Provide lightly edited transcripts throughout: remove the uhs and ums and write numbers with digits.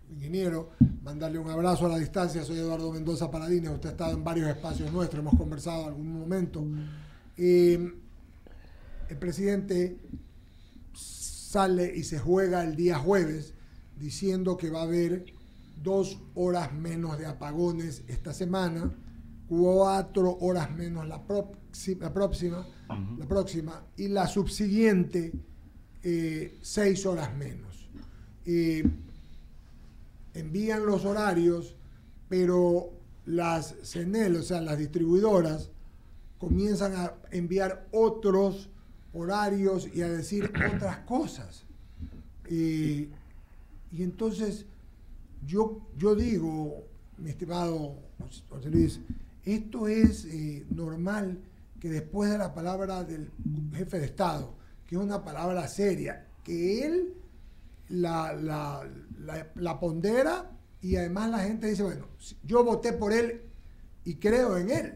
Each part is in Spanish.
ingeniero, mandarle un abrazo a la distancia. Soy Eduardo Mendoza Paladines, usted ha estado en varios espacios nuestros, hemos conversado en algún momento. El presidente sale y se juega el día jueves diciendo que va a haber 2 horas menos de apagones esta semana, 4 horas menos la próxima, y la subsiguiente 6 horas menos. Envían los horarios, pero las CENEL, o sea, las distribuidoras, comienzan a enviar otros horarios y a decir otras cosas. Y entonces yo digo, mi estimado José Luis, esto es normal que después de la palabra del jefe de Estado, que es una palabra seria, que él la pondera, y además la gente dice, bueno, yo voté por él y creo en él.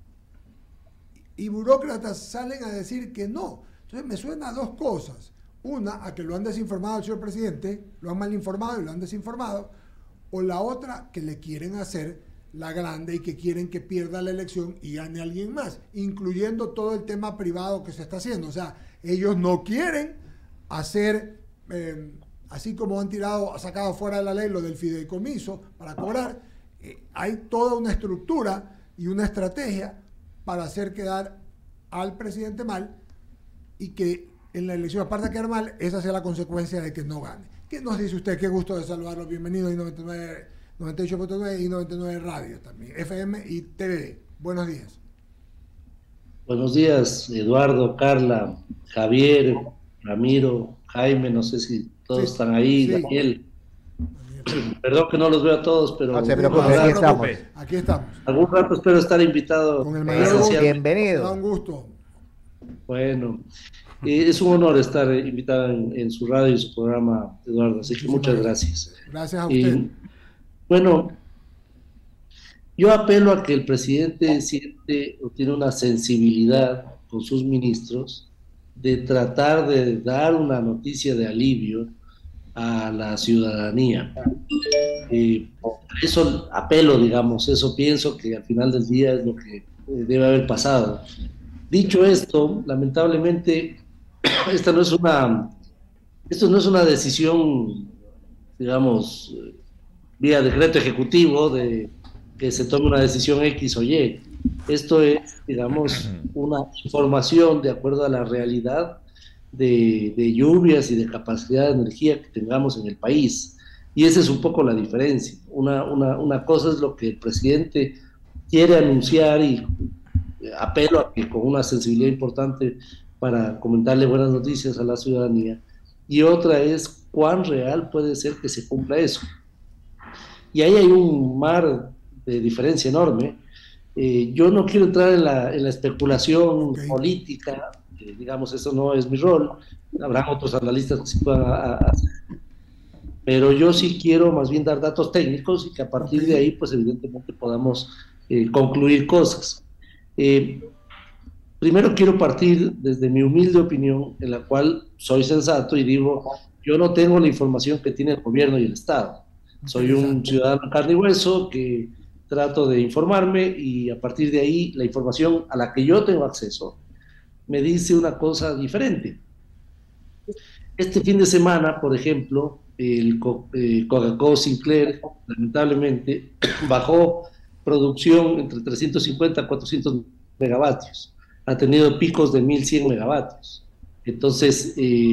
Y burócratas salen a decir que no. Entonces me suena a 2 cosas. Una, a que lo han desinformado al señor presidente, lo han mal informado y lo han desinformado. O la otra, que le quieren hacer la grande y que quieren que pierda la elección y gane alguien más, incluyendo todo el tema privado que se está haciendo. O sea, ellos no quieren hacer, así como han sacado fuera de la ley lo del fideicomiso para cobrar, hay toda una estructura y una estrategia para hacer quedar al presidente mal, y que en la elección, aparte de quedar mal, esa sea la consecuencia de que no gane. ¿Qué nos dice usted? Qué gusto de saludarlo. Bienvenido a 98.9 y 99 Radio también, FM y TVD. Buenos días. Buenos días, Eduardo, Carla, Javier, Ramiro, Jaime, no sé si todos están ahí, Daniel. Perdón que no los veo a todos, pero... No se preocupe, aquí estamos. Aquí estamos. Algún rato espero estar invitado. Con el mayor bienvenido. Da un gusto. Bueno, es un honor estar invitado en su radio y su programa, Eduardo, así que muchas gracias. Gracias a usted. Bueno, yo apelo a que el presidente siente o tiene una sensibilidad con sus ministros de tratar de dar una noticia de alivio a la ciudadanía. Eso apelo, digamos, eso pienso que al final del día es lo que debe haber pasado. Dicho esto, lamentablemente, esto no es una decisión, digamos, vía decreto ejecutivo de que se tome una decisión X o Y. Esto es, digamos, una información de acuerdo a la realidad de lluvias y de capacidad de energía que tengamos en el país. Y esa es un poco la diferencia. Una cosa es lo que el presidente quiere anunciar, y apelo a que con una sensibilidad importante para comentarle buenas noticias a la ciudadanía, y otra es cuán real puede ser que se cumpla eso. Y ahí hay un mar de diferencia enorme. Yo no quiero entrar en la especulación política, digamos, eso no es mi rol, habrá otros analistas que se puedan hacer, pero yo sí quiero más bien dar datos técnicos y que a partir de ahí, pues evidentemente podamos concluir cosas. Primero quiero partir desde mi humilde opinión, en la cual soy sensato y digo, yo no tengo la información que tiene el gobierno y el Estado. Soy un ciudadano carne y hueso que trato de informarme, y a partir de ahí la información a la que yo tengo acceso me dice una cosa diferente. Este fin de semana, por ejemplo, el Coca-Cola Sinclair lamentablemente bajó producción entre 350 a 400 megavatios. Ha tenido picos de 1100 megavatios. Entonces,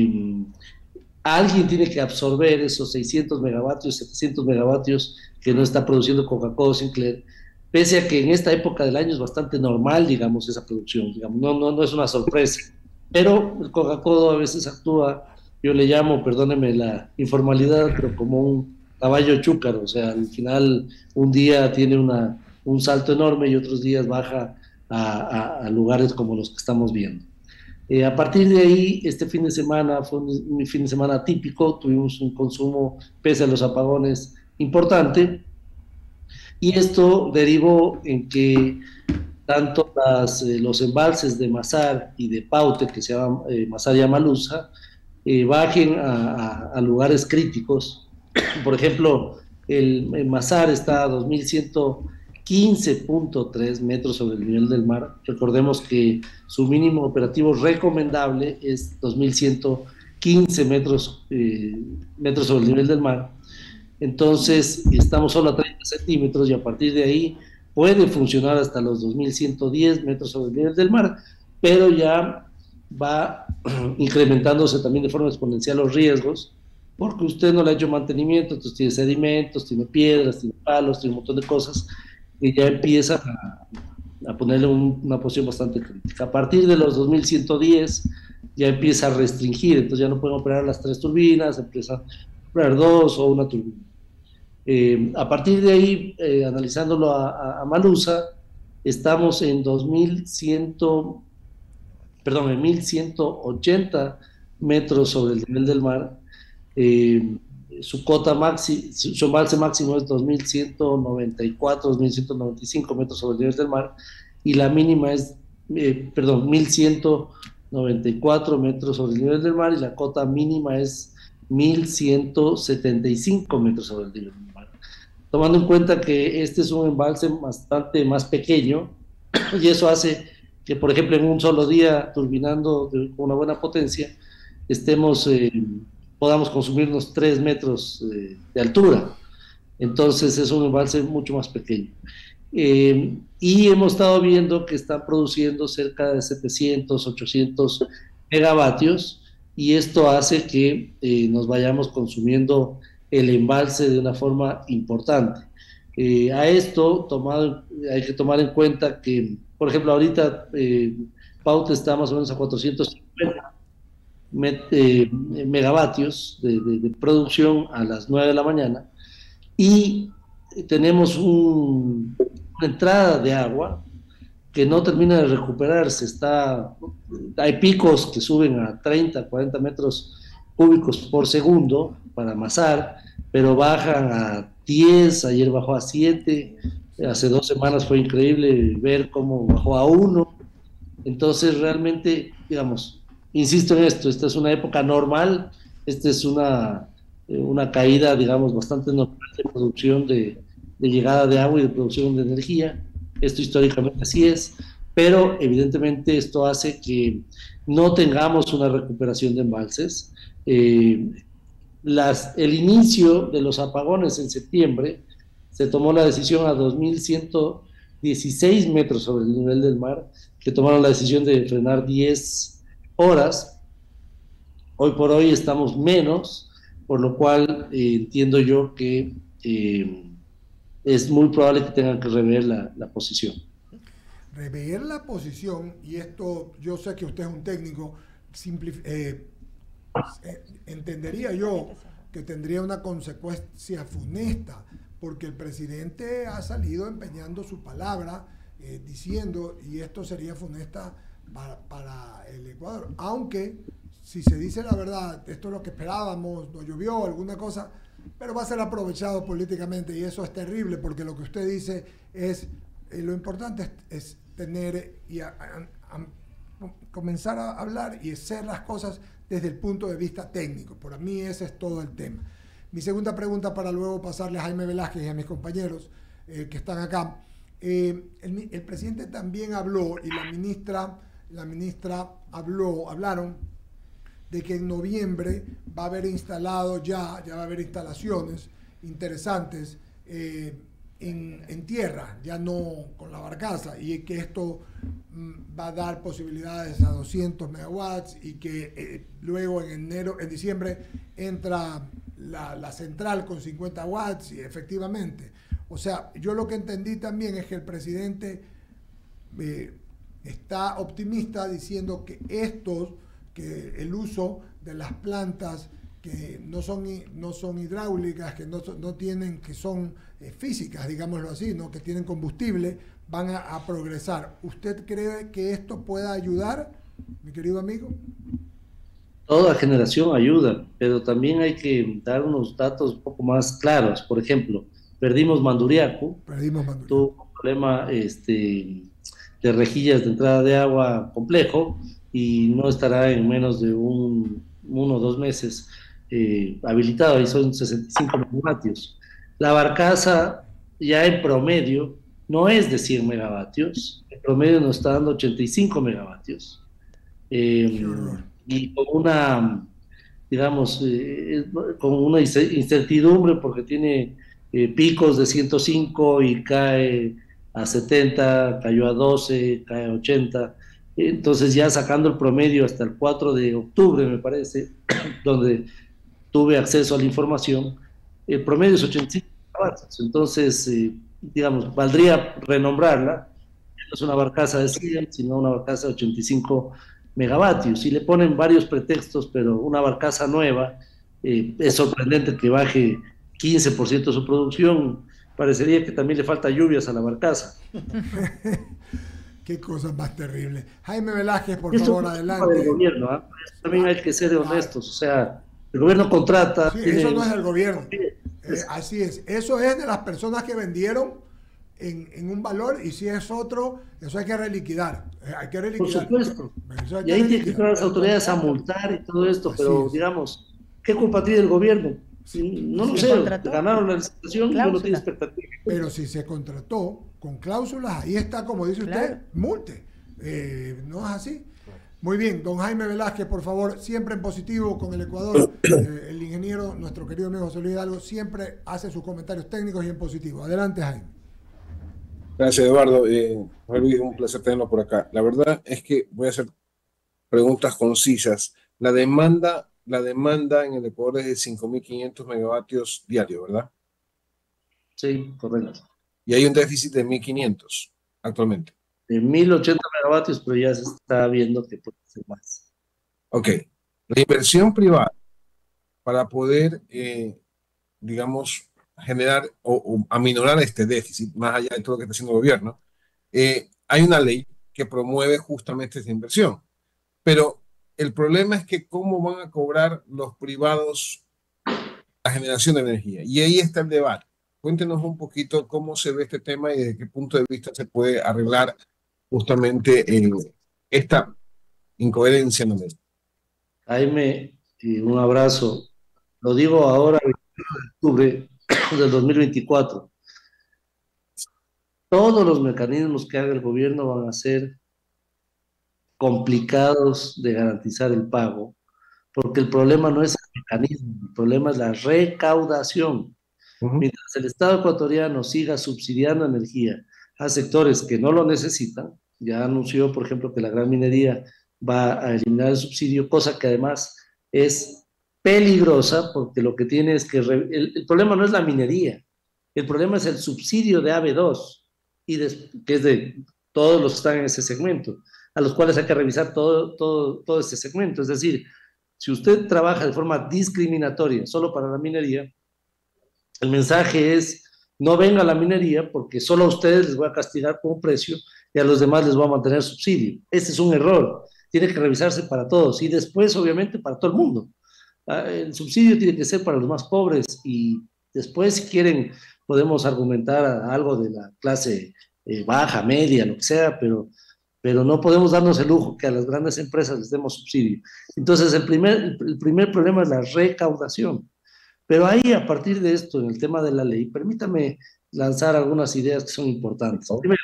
alguien tiene que absorber esos 600 megavatios, 700 megavatios que no está produciendo Coca-Cola Sinclair, pese a que en esta época del año es bastante normal, digamos, esa producción. Digamos, no es una sorpresa. Pero el Coca-Cola a veces actúa, yo le llamo, perdóneme la informalidad, pero como un caballo chúcaro. O sea, al final un día tiene un salto enorme y otros días baja a lugares como los que estamos viendo. A partir de ahí, este fin de semana fue un fin de semana típico, tuvimos un consumo, pese a los apagones, importante, y esto derivó en que tanto los embalses de Mazar y de Paute, que se llaman Mazar y Amaluza, bajen a lugares críticos. Por ejemplo, el Mazar está a 2115.3 metros sobre el nivel del mar. Recordemos que su mínimo operativo recomendable es 2115 metros sobre el nivel del mar. Entonces, estamos solo a 30 centímetros y a partir de ahí puede funcionar hasta los 2110 metros sobre el nivel del mar, pero ya va incrementándose también de forma exponencial los riesgos, porque usted no le ha hecho mantenimiento, entonces tiene sedimentos, tiene piedras, tiene palos, tiene un montón de cosas, y ya empieza a ponerle una posición bastante crítica. A partir de los 2110 ya empieza a restringir, entonces ya no pueden operar las 3 turbinas, empieza a operar 2 o una turbina. A partir de ahí, analizándolo a Malusa, estamos en 1180 metros sobre el nivel del mar. Su cota su embalse máximo es 2194, 2195 metros sobre el nivel del mar, y la mínima es, 1194 metros sobre el nivel del mar, y la cota mínima es 1175 metros sobre el nivel del mar. Tomando en cuenta que este es un embalse bastante más pequeño, y eso hace que, por ejemplo, en un solo día, turbinando con una buena potencia, podamos consumir unos 3 metros de altura. Entonces es un embalse mucho más pequeño. Y hemos estado viendo que están produciendo cerca de 700, 800 megavatios, y esto hace que nos vayamos consumiendo el embalse de una forma importante. A esto hay que tomar en cuenta que, por ejemplo, ahorita Pauta está más o menos a 450 megavatios de producción a las 9 de la mañana, y tenemos una entrada de agua que no termina de recuperarse. Hay picos que suben a 30, 40 metros cúbicos por segundo para amasar, pero bajan a 10, ayer bajó a 7, hace 2 semanas fue increíble ver cómo bajó a 1. Entonces realmente, digamos, insisto en esto, esta es una época normal, esta es una caída, digamos, bastante normal de producción de llegada de agua y de producción de energía. Esto históricamente así es, pero evidentemente esto hace que no tengamos una recuperación de embalses. El inicio de los apagones en septiembre se tomó la decisión a 2116 metros sobre el nivel del mar, que tomaron la decisión de frenar 10 horas. Hoy por hoy estamos menos, por lo cual entiendo yo que es muy probable que tengan que rever la posición. Rever la posición, y esto yo sé que usted es un técnico, entendería yo que tendría una consecuencia funesta, porque el presidente ha salido empeñando su palabra, diciendo, y esto sería funesta para el Ecuador, aunque si se dice la verdad, esto es lo que esperábamos, no llovió, alguna cosa, pero va a ser aprovechado políticamente, y eso es terrible, porque lo que usted dice es, lo importante es tener y comenzar a hablar y hacer las cosas desde el punto de vista técnico. Para mí ese es todo el tema. Mi segunda pregunta, para luego pasarle a Jaime Velázquez y a mis compañeros que están acá. El presidente también habló, y la ministra hablaron de que en noviembre va a haber instalado ya va a haber instalaciones interesantes en tierra, ya no con la barcaza, y que esto va a dar posibilidades a 200 megawatts, y que luego en diciembre entra la central con 50 watts, y efectivamente. O sea, yo lo que entendí también es que el presidente está optimista diciendo que el uso de las plantas que no son hidráulicas, que que son físicas, digámoslo así, ¿no? Que tienen combustible, van a progresar. ¿Usted cree que esto pueda ayudar, mi querido amigo? Toda generación ayuda, pero también hay que dar unos datos un poco más claros. Por ejemplo, perdimos Manduriaco, tuvo un problema de rejillas de entrada de agua complejo, y no estará en menos de 1 o 2 meses habilitado, y son 65 megavatios. La barcaza ya en promedio no es de 100 megavatios, en promedio nos está dando 85 megavatios. Qué Eh, horror. y con una, digamos, con una incertidumbre porque tiene picos de 105 y cae a 70, cayó a 12, cae a 80. Entonces ya sacando el promedio hasta el 4 de octubre, me parece, donde tuve acceso a la información, el promedio es 85 megavatios. Entonces, digamos, valdría renombrarla. No es una barcaza de 100, sino una barcaza de 85 megavatios. Y le ponen varios pretextos, pero una barcaza nueva, es sorprendente que baje 15% su producción. Parecería que también le falta lluvias a la barcaza. Qué cosa más terrible. Jaime Velázquez, por Esto favor, no es culpa del adelante. gobierno, ¿ah? También hay que ser Claro. honestos. O sea, el gobierno contrata, Sí, eso tiene no es un... del gobierno. Es, Así es. Eso es de las personas que vendieron en un valor y si es otro, eso hay que reliquidar. Hay que por reliquidar. supuesto. Eso hay Y que ahí tienen que reliquidar. entrar las autoridades a multar y todo esto, Así pero es. digamos, ¿qué culpa tiene el gobierno? Sí, No lo así Se es. sé, contrató ganaron la licitación y uno tiene cláusula. expectativa. Pero si se contrató con cláusulas, ahí está, como dice Claro. usted, multe. ¿No es así? Muy bien, don Jaime Velázquez, por favor, siempre en positivo con el Ecuador. El ingeniero, nuestro querido amigo José Luis Hidalgo, siempre hace sus comentarios técnicos y en positivo. Adelante, Jaime. Gracias, Eduardo. Luis, un placer tenerlo por acá. La verdad es que voy a hacer preguntas concisas. La demanda en el Ecuador es de 5.500 megavatios diarios, ¿verdad? Sí, correcto. Y hay un déficit de 1.500 actualmente. De 1080 megavatios, pero ya se está viendo que puede ser más. Ok. La inversión privada para poder, digamos, generar o aminorar este déficit, más allá de todo lo que está haciendo el gobierno, hay una ley que promueve justamente esta inversión. Pero el problema es que cómo van a cobrar los privados la generación de energía. Y ahí está el debate. Cuéntenos un poquito cómo se ve este tema y desde qué punto de vista se puede arreglar justamente esta incoherencia en la ley. Jaime, un abrazo. Lo digo ahora, 21 de octubre del 2024. Todos los mecanismos que haga el gobierno van a ser complicados de garantizar el pago, porque el problema no es el mecanismo, el problema es la recaudación. Ujú. Mientras el Estado ecuatoriano siga subsidiando energía a sectores que no lo necesitan, ya anunció, por ejemplo, que la gran minería va a eliminar el subsidio, cosa que además es peligrosa porque lo que tiene es que el problema no es la minería, el problema es el subsidio de AB2, que es de todos los que están en ese segmento, a los cuales hay que revisar todo ese segmento. Es decir, si usted trabaja de forma discriminatoria solo para la minería, el mensaje es, no venga a la minería porque solo a ustedes les voy a castigar con un precio y a los demás les voy a mantener subsidio. Ese es un error. Tiene que revisarse para todos y después, obviamente, para todo el mundo. El subsidio tiene que ser para los más pobres y después, si quieren, podemos argumentar algo de la clase baja, media, lo que sea, pero no podemos darnos el lujo que a las grandes empresas les demos subsidio. Entonces, el primer problema es la recaudación. Pero ahí, a partir de esto, en el tema de la ley, permítame lanzar algunas ideas que son importantes. Primero,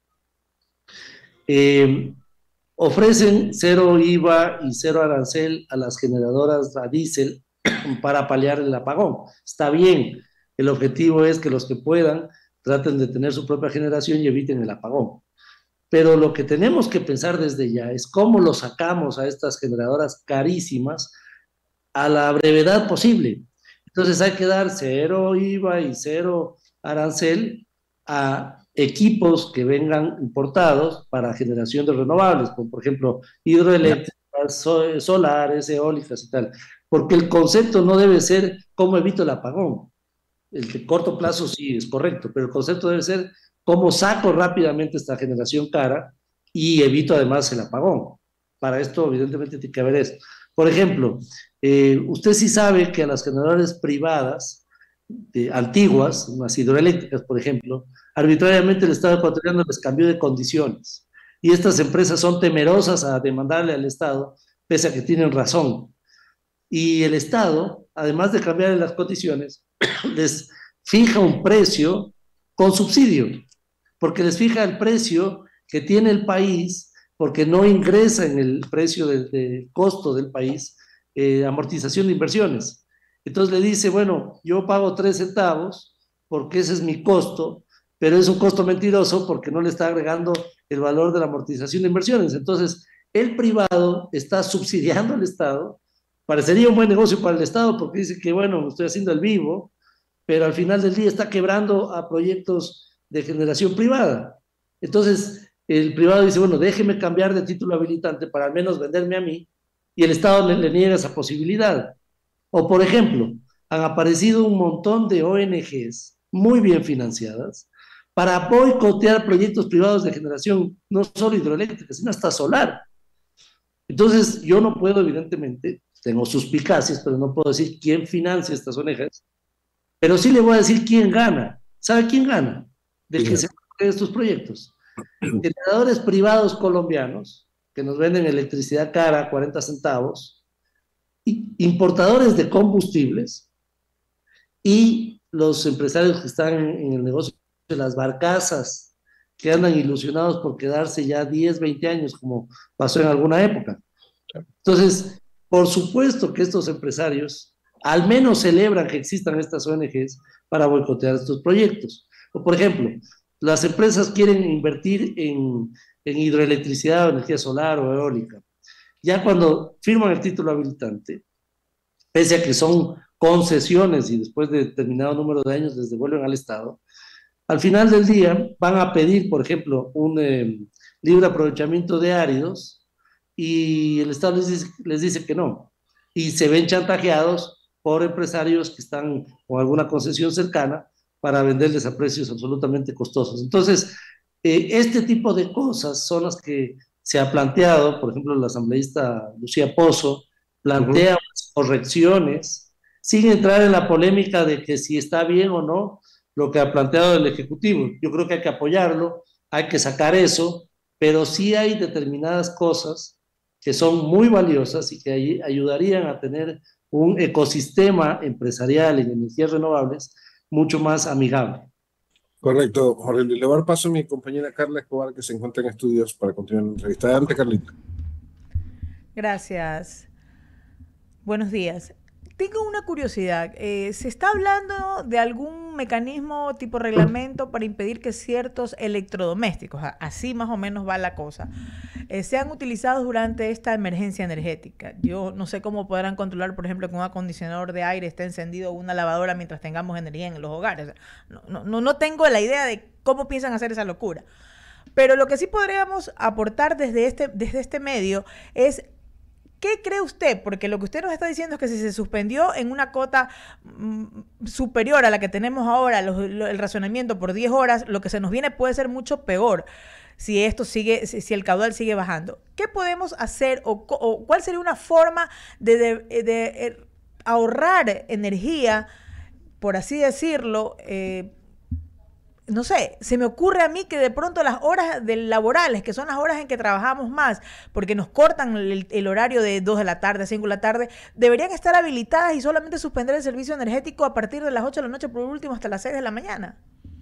eh, ofrecen cero IVA y cero arancel a las generadoras a diésel para paliar el apagón. Está bien, el objetivo es que los que puedan traten de tener su propia generación y eviten el apagón. Pero lo que tenemos que pensar desde ya es cómo lo sacamos a estas generadoras carísimas a la brevedad posible. Entonces hay que dar cero IVA y cero arancel a equipos que vengan importados para generación de renovables, como por ejemplo hidroeléctricas, solares, eólicas y tal. Porque el concepto no debe ser cómo evito el apagón. El de corto plazo sí es correcto, pero el concepto debe ser cómo saco rápidamente esta generación cara y evito además el apagón. Para esto, evidentemente, tiene que haber eso. Por ejemplo, usted sí sabe que a las generadoras privadas antiguas, unas hidroeléctricas, por ejemplo, arbitrariamente el Estado ecuatoriano les cambió de condiciones. Y estas empresas son temerosas a demandarle al Estado, pese a que tienen razón. Y el Estado, además de cambiarle las condiciones, les fija un precio con subsidio, porque les fija el precio que tiene el país, porque no ingresa en el precio de costo del país amortización de inversiones. Entonces le dice, bueno, yo pago 3 centavos porque ese es mi costo, pero es un costo mentiroso porque no le está agregando el valor de la amortización de inversiones. Entonces, el privado está subsidiando al Estado. Parecería un buen negocio para el Estado porque dice que, bueno, estoy haciendo el vivo, pero al final del día está quebrando a proyectos de generación privada. Entonces, el privado dice, bueno, déjeme cambiar de título habilitante para al menos venderme a mí, y el Estado le niega esa posibilidad. O, por ejemplo, han aparecido un montón de ONGs muy bien financiadas para boicotear proyectos privados de generación, no solo hidroeléctrica, sino hasta solar. Entonces, yo no puedo, evidentemente, tengo suspicacias, pero no puedo decir quién financia estas ONGs, pero sí le voy a decir quién gana. ¿Sabe quién gana? Del que se de estos proyectos. Generadores privados colombianos que nos venden electricidad cara a 40 centavos, importadores de combustibles y los empresarios que están en el negocio de las barcazas, que andan ilusionados por quedarse ya 10, 20 años, como pasó en alguna época. Entonces, por supuesto que estos empresarios al menos celebran que existan estas ONGs para boicotear estos proyectos. O, por ejemplo, las empresas quieren invertir en hidroelectricidad o energía solar o eólica. Ya cuando firman el título habilitante, pese a que son concesiones y después de determinado número de años les devuelven al Estado, al final del día van a pedir, por ejemplo, un libre aprovechamiento de áridos y el Estado les dice que no. Y se ven chantajeados por empresarios que están con alguna concesión cercana para venderles a precios absolutamente costosos. Entonces, este tipo de cosas son las que se ha planteado, por ejemplo, la asambleísta Lucía Pozo plantea correcciones sin entrar en la polémica de que si está bien o no lo que ha planteado el Ejecutivo. Yo creo que hay que apoyarlo, hay que sacar eso, pero sí hay determinadas cosas que son muy valiosas y que ayudarían a tener un ecosistema empresarial en energías renovables mucho más amigable. Correcto, Jorge. Le voy a dar paso a mi compañera Carla Escobar, que se encuentra en estudios para continuar la entrevista. Adelante, Carlita. Gracias. Buenos días. Tengo una curiosidad. ¿Se está hablando de algún mecanismo tipo reglamento para impedir que ciertos electrodomésticos, así más o menos va la cosa, sean utilizados durante esta emergencia energética? Yo no sé cómo podrán controlar, por ejemplo, que un acondicionador de aire esté encendido o una lavadora mientras tengamos energía en los hogares. No tengo la idea de cómo piensan hacer esa locura. Pero lo que sí podríamos aportar desde este medio es: ¿qué cree usted? Porque lo que usted nos está diciendo es que si se suspendió en una cota superior a la que tenemos ahora, el racionamiento por 10 horas, lo que se nos viene puede ser mucho peor si esto sigue, si el caudal sigue bajando. ¿Qué podemos hacer o cuál sería una forma de ahorrar energía, por así decirlo? No sé, se me ocurre a mí que de pronto las horas laborales, que son las horas en que trabajamos más, porque nos cortan el horario de 2 de la tarde a 5 de la tarde, deberían estar habilitadas y solamente suspender el servicio energético a partir de las 8 de la noche, por último hasta las 6 de la mañana.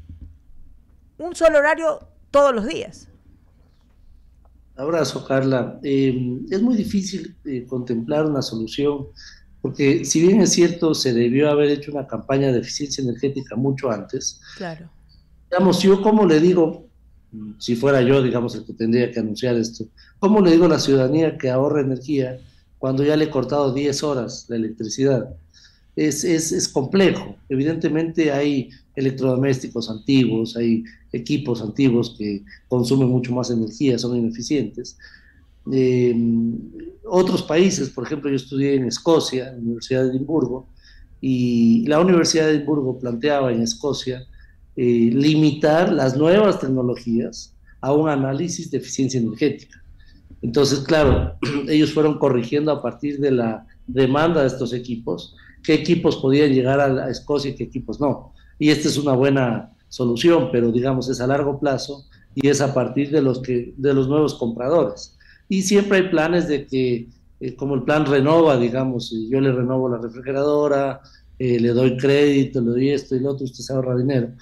Un solo horario todos los días. Abrazo, Carla. Es muy difícil contemplar una solución, porque si bien es cierto, se debió haber hecho una campaña de eficiencia energética mucho antes. Claro. Digamos, yo cómo le digo, si fuera yo, digamos, el que tendría que anunciar esto, ¿cómo le digo a la ciudadanía que ahorre energía cuando ya le he cortado 10 horas la electricidad? Es complejo. Evidentemente hay electrodomésticos antiguos, hay equipos antiguos que consumen mucho más energía, son ineficientes. Otros países, por ejemplo, yo estudié en Escocia, en la Universidad de Edimburgo, y la Universidad de Edimburgo planteaba en Escocia limitar las nuevas tecnologías a un análisis de eficiencia energética. Entonces, claro, ellos fueron corrigiendo a partir de la demanda de estos equipos, qué equipos podían llegar a Escocia y qué equipos no. Y esta es una buena solución, pero digamos es a largo plazo y es a partir de los nuevos compradores. Y siempre hay planes de que, como el plan Renova, digamos, yo le renovo la refrigeradora, le doy crédito, le doy esto y lo otro, usted se ahorra dinero.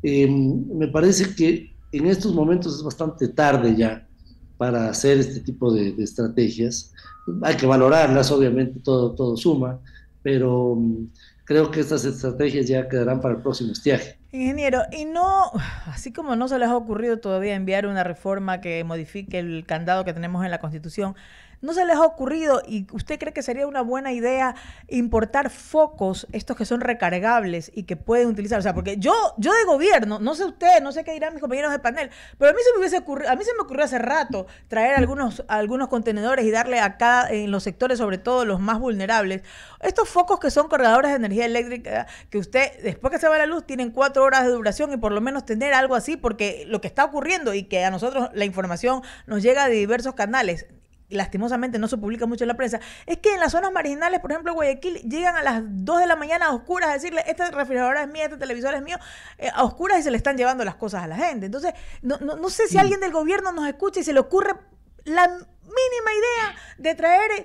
Me parece que en estos momentos es bastante tarde ya para hacer este tipo de estrategias. Hay que valorarlas, obviamente todo suma, pero creo que estas estrategias ya quedarán para el próximo estiaje. Ingeniero, y no, así como no se les ha ocurrido todavía enviar una reforma que modifique el candado que tenemos en la Constitución, ¿no se les ha ocurrido y usted cree que sería una buena idea importar focos, estos que son recargables y que pueden utilizar? O sea, porque yo de gobierno, no sé usted, no sé qué dirán mis compañeros de panel, pero a mí se me ocurrió hace rato traer algunos contenedores y darle a cada, en los sectores, sobre todo los más vulnerables, estos focos que son cargadores de energía eléctrica, que usted, después que se va la luz, tienen 4 horas de duración y por lo menos tener algo así, porque lo que está ocurriendo y que a nosotros la información nos llega de diversos canales, lastimosamente no se publica mucho en la prensa, es que en las zonas marginales, por ejemplo Guayaquil, llegan a las 2 de la mañana a oscuras a decirle, esta refrigeradora es mía, este televisor es mío, a oscuras, y se le están llevando las cosas a la gente. Entonces, no sé si alguien del gobierno nos escucha y se le ocurre la mínima idea de traer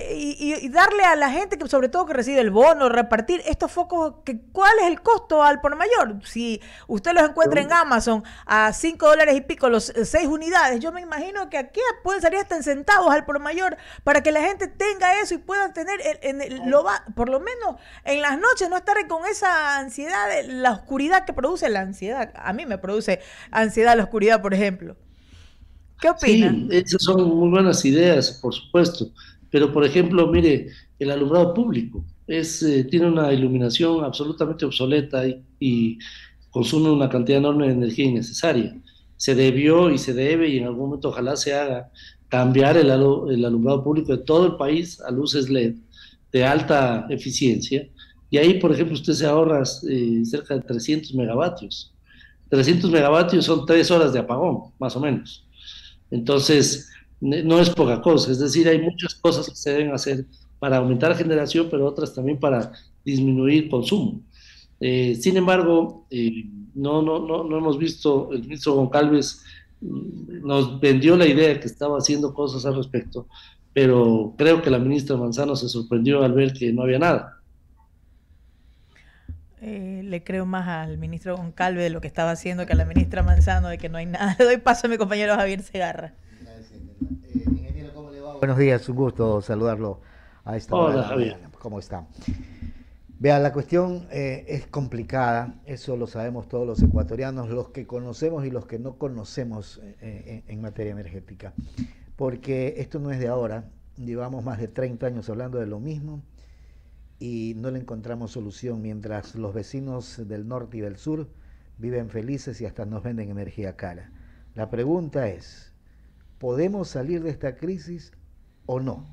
y darle a la gente, que sobre todo que recibe el bono, repartir estos focos, que ¿cuál es el costo al por mayor? Si usted los encuentra en Amazon a $5 y pico los 6 unidades, yo me imagino que aquí pueden salir hasta en centavos al por mayor para que la gente tenga eso y pueda tener por lo menos en las noches no estar con esa ansiedad, la oscuridad que produce la ansiedad. A mí me produce ansiedad la oscuridad, por ejemplo. ¿Qué opina? Sí, esas son muy buenas ideas, por supuesto, pero por ejemplo, mire, el alumbrado público tiene una iluminación absolutamente obsoleta y consume una cantidad enorme de energía innecesaria. Se debió y se debe, y en algún momento ojalá se haga, cambiar el alumbrado público de todo el país a luces LED de alta eficiencia, y ahí, por ejemplo, usted se ahorra cerca de 300 megavatios. 300 megavatios son 3 horas de apagón, más o menos. Entonces, no es poca cosa, es decir, hay muchas cosas que se deben hacer para aumentar generación, pero otras también para disminuir consumo. Sin embargo, no hemos visto, el ministro Goncalves nos vendió la idea de que estaba haciendo cosas al respecto, pero creo que la ministra Manzano se sorprendió al ver que no había nada. Le creo más al ministro Goncalves de lo que estaba haciendo que a la ministra Manzano de que no hay nada. Le doy paso a mi compañero Javier Segarra. Ingeniero, ¿cómo le va? Buenos días, un gusto saludarlo a esta hora. Hola, Javier. ¿Cómo está? Vea, la cuestión es complicada, eso lo sabemos todos los ecuatorianos, los que conocemos y los que no conocemos en materia energética, porque esto no es de ahora, llevamos más de 30 años hablando de lo mismo y no le encontramos solución, mientras los vecinos del norte y del sur viven felices y hasta nos venden energía cara. La pregunta es, ¿podemos salir de esta crisis o no?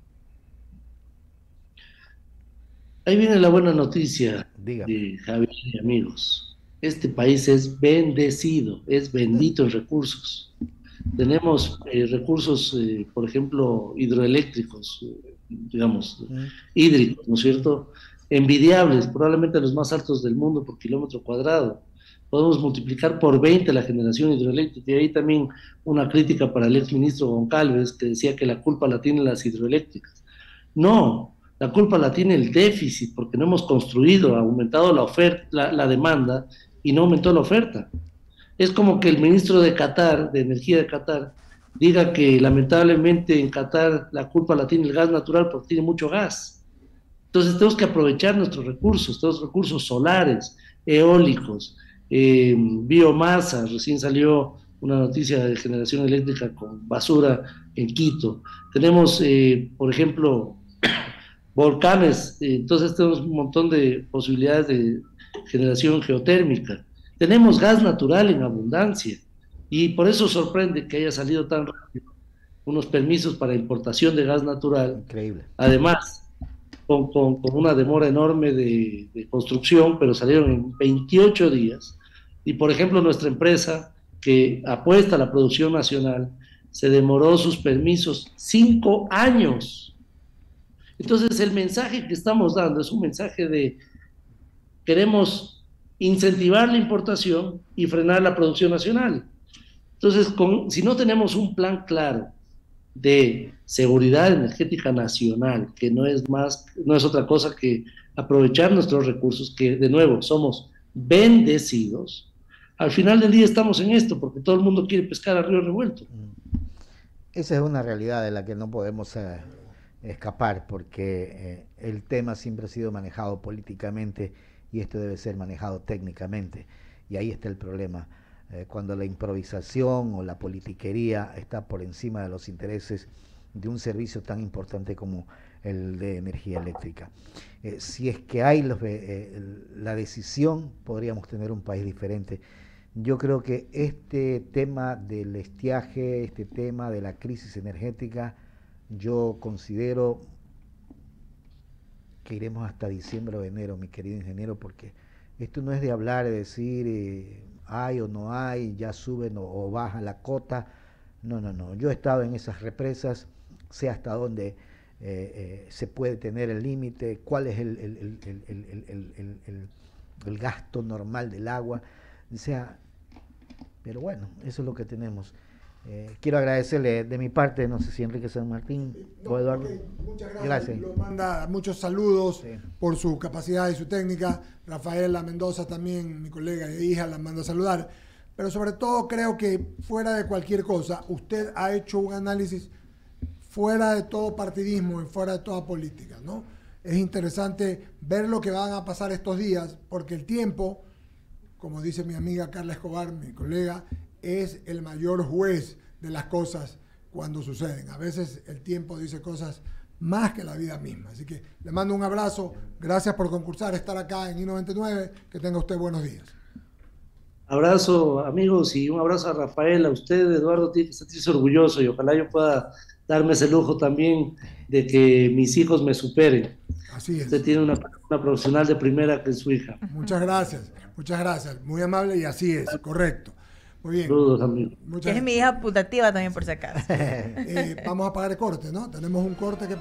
Ahí viene la buena noticia, Dígame. Javier y amigos. Este país es bendecido, es bendito en recursos. Tenemos recursos, por ejemplo, hidroeléctricos, digamos, hídricos, ¿no es cierto? Envidiables, probablemente los más altos del mundo por kilómetro cuadrado. Podemos multiplicar por 20 la generación hidroeléctrica. Y ahí también una crítica para el exministro Goncalves, que decía que la culpa la tienen las hidroeléctricas. No, la culpa la tiene el déficit, porque no hemos construido, ha aumentado la oferta, la demanda, y no aumentó la oferta. Es como que el ministro de Qatar, de Energía de Qatar, diga que lamentablemente en Qatar la culpa la tiene el gas natural porque tiene mucho gas. Entonces tenemos que aprovechar nuestros recursos solares, eólicos, biomasa. Recién salió una noticia de generación eléctrica con basura en Quito. Tenemos, por ejemplo, volcanes, entonces tenemos un montón de posibilidades de generación geotérmica. Tenemos gas natural en abundancia y por eso sorprende que haya salido tan rápido unos permisos para importación de gas natural. Increíble. Además, con una demora enorme de construcción, pero salieron en 28 días. Y por ejemplo, nuestra empresa, que apuesta a la producción nacional, se demoró sus permisos 5 años. Entonces, el mensaje que estamos dando es un mensaje de queremos incentivar la importación y frenar la producción nacional. Entonces, si no tenemos un plan claro de seguridad energética nacional, que no es más, no es otra cosa que aprovechar nuestros recursos, que de nuevo somos bendecidos. Al final del día estamos en esto, porque todo el mundo quiere pescar a río revuelto. Esa es una realidad de la que no podemos escapar, porque el tema siempre ha sido manejado políticamente y esto debe ser manejado técnicamente. Y ahí está el problema. Cuando la improvisación o la politiquería está por encima de los intereses de un servicio tan importante como el de energía eléctrica. Si es que hay la decisión, podríamos tener un país diferente. Yo creo que este tema del estiaje, este tema de la crisis energética, yo considero que iremos hasta diciembre o enero, mi querido ingeniero, porque esto no es de hablar, de decir hay o no hay, ya suben o baja la cota. No, no, no. Yo he estado en esas represas, sé hasta dónde se puede tener el límite, cuál es el gasto normal del agua. O sea, pero bueno, eso es lo que tenemos. Quiero agradecerle de mi parte, no sé si Enrique San Martín o Eduardo. Muchas gracias. Lo manda muchos saludos por su capacidad y su técnica. Rafaela Mendoza también, mi colega e hija, la manda a saludar. Pero sobre todo creo que fuera de cualquier cosa, usted ha hecho un análisis fuera de todo partidismo y fuera de toda política, ¿no? Es interesante ver lo que van a pasar estos días, porque el tiempo, como dice mi amiga Carla Escobar, mi colega, es el mayor juez de las cosas cuando suceden. A veces el tiempo dice cosas más que la vida misma. Así que le mando un abrazo. Gracias por concursar, estar acá en I99. Que tenga usted buenos días. Abrazo, amigos, y un abrazo a Rafael, a usted, Eduardo, tiene que sentirse orgulloso y ojalá yo pueda darme ese lujo también de que mis hijos me superen. Así es. Usted tiene una profesional de primera que es su hija. Muchas gracias, muchas gracias. Muy amable y así es, correcto. Muy bien. Saludos, amigos. Es mi hija putativa también, por si acaso. Vamos a pagar el corte, ¿no? Tenemos un corte que